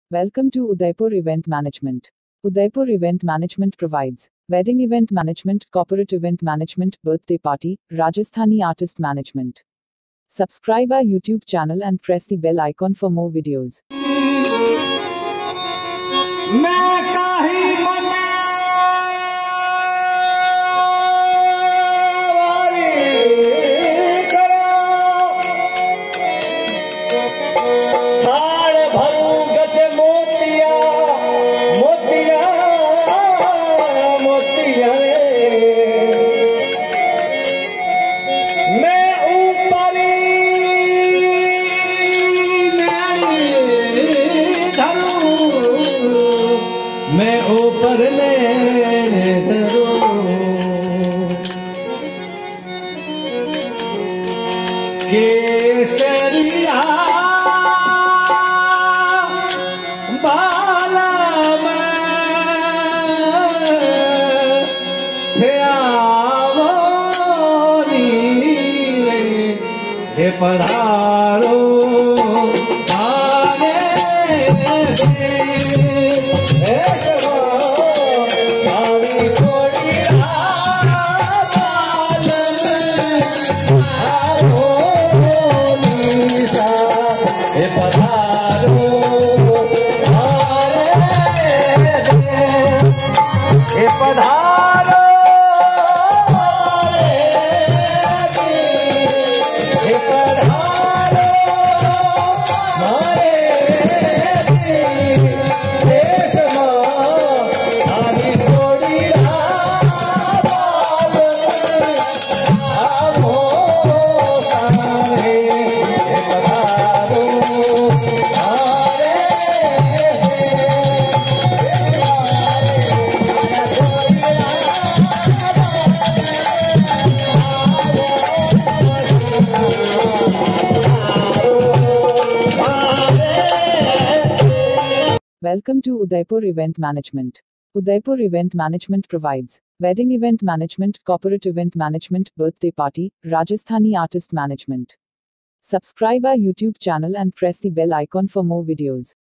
Welcome to Udaipur Event Management. Udaipur Event Management provides wedding event management, corporate event management, birthday party, Rajasthani artist management. Subscribe our YouTube channel and press the bell icon for more videos. मैं ऊपर ले धरूं केसरिया बाला में थे पधारो Welcome to Udaipur Event Management. Udaipur Event Management provides wedding event management, corporate event management, birthday party, Rajasthani artist management. Subscribe our YouTube channel and press the bell icon for more videos.